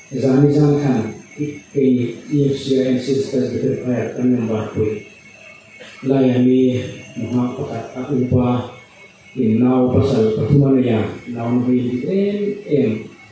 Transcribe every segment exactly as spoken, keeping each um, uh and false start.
Zani zan kan ke E F C I Presbytery prayer kan member pui. Layani muha pakat akupa inau pasal pertemuan ya naun hui em em.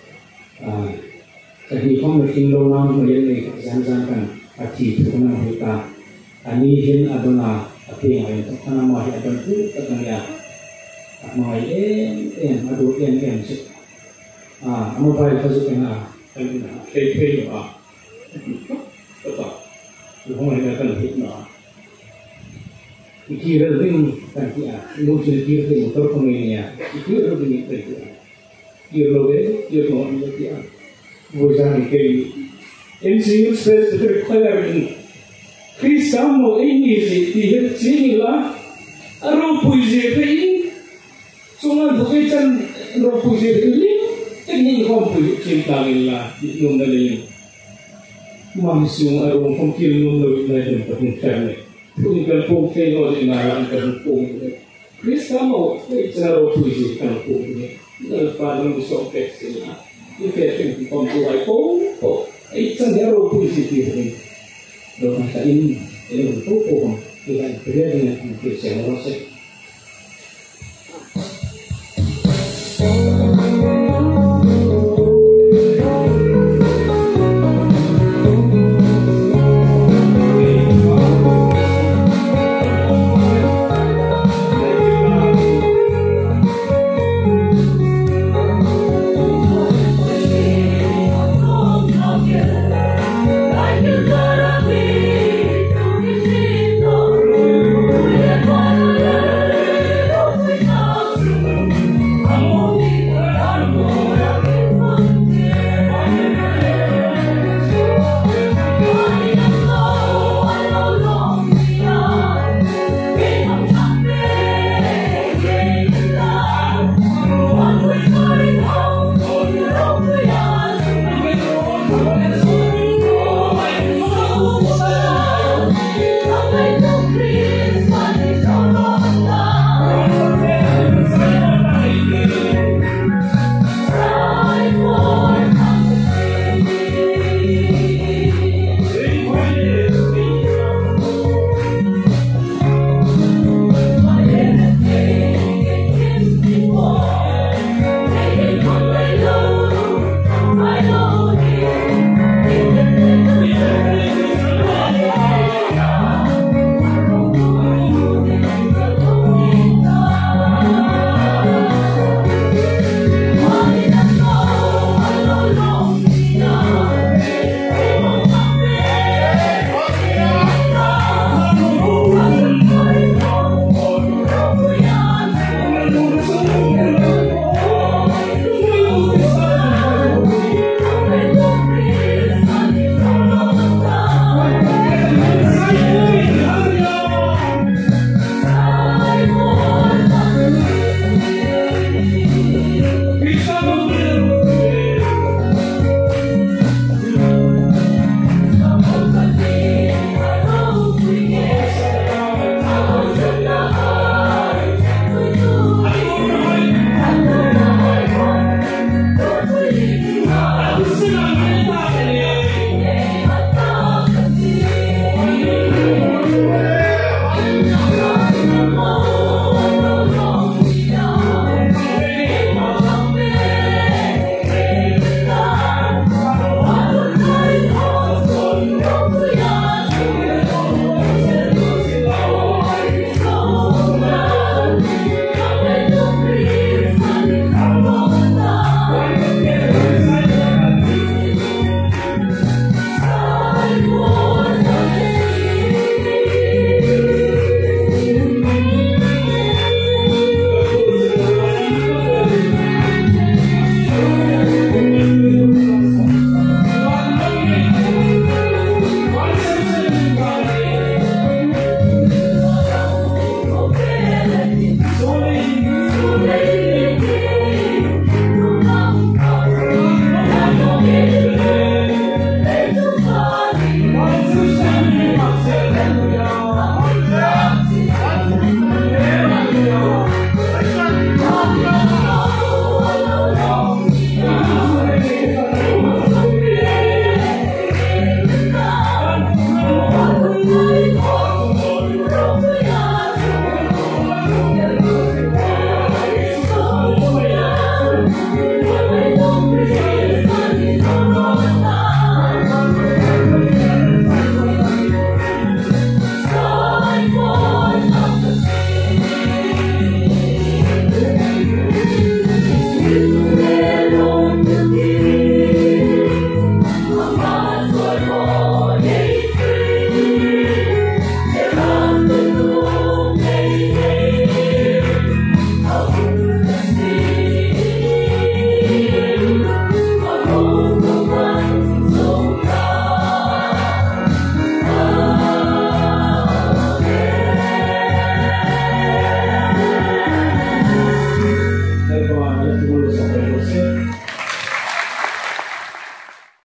Jadi kong meeting lo nam melihat zan zan kan ati pertemuan kita. Ani hin adona ati yang itu karena mahi adon tu katanya. Mahi em em adu em em sih. Ah, amo baik pasuk kena. Kay kay ah, betul. Rumah ini akan hikmah. Ikir ring kan dia, muncul ikir ring motor pemainnya. Ikir ring itu dia. Ikir loge, ikir mau dia. Bukan kay. Engineer space terkait Krista mau ini sih dia sini lah. Aru puisi ini, sungai bukan aru puisi ini. Ini kompul cinta lila di nomor lain. Masih orang kompul nomor lain terhutang. Tunggal pungkai orang lain terhutang. Krista mau cara puisi terhutang. Lepas musik tekstil. Ini kerja kompul iPhone. Itu cara puisi terhutang. Dalam masa ini ini untuk orang yang berbeda dengan Krista orang